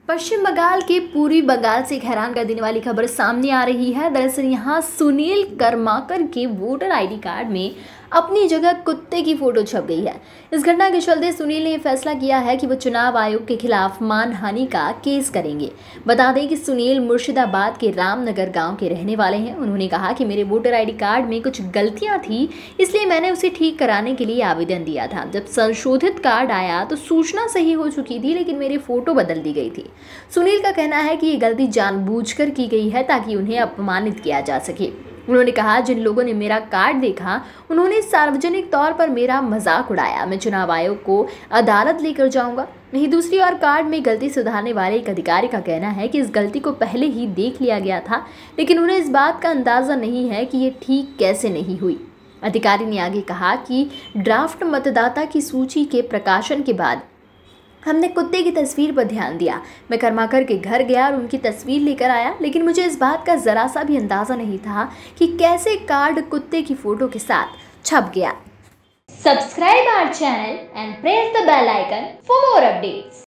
पश्चिम बंगाल के पूर्वी बंगाल से एक हैरान कर देने वाली खबर सामने आ रही है। दरअसल यहाँ सुनील कर्माकर के वोटर आईडी कार्ड में अपनी जगह कुत्ते की फोटो छप गई है। इस घटना के चलते सुनील ने फैसला किया है कि वो चुनाव आयोग के खिलाफ मानहानि का केस करेंगे। बता दें कि सुनील मुर्शिदाबाद के रामनगर गांव के रहने वाले हैं। उन्होंने कहा कि मेरे वोटर आईडी कार्ड में कुछ गलतियां थी, इसलिए मैंने उसे ठीक कराने के लिए आवेदन दिया था। जब संशोधित कार्ड आया तो सूचना सही हो चुकी थी, लेकिन मेरी फोटो बदल दी गई थी। सुनील का कहना है कि ये गलती जानबूझकर की गई है ताकि उन्हें अपमानित किया जा सके। उन्होंने कहा, जिन लोगों ने मेरा कार्ड देखा उन्होंने सार्वजनिक तौर पर मेरा मजाक उड़ाया। मैं चुनाव आयोग को अदालत लेकर जाऊंगा। वहीं दूसरी ओर कार्ड में गलती सुधारने वाले एक अधिकारी का कहना है कि इस गलती को पहले ही देख लिया गया था, लेकिन उन्हें इस बात का अंदाजा नहीं है कि ये ठीक कैसे नहीं हुई। अधिकारी ने आगे कहा कि ड्राफ्ट मतदाता की सूची के प्रकाशन के बाद हमने कुत्ते की तस्वीर पर ध्यान दिया। मैं कर्माकर के घर गया और उनकी तस्वीर लेकर आया, लेकिन मुझे इस बात का जरा सा भी अंदाजा नहीं था कि कैसे कार्ड कुत्ते की फोटो के साथ छप गया। Subscribe our channel and press the bell icon for more updates.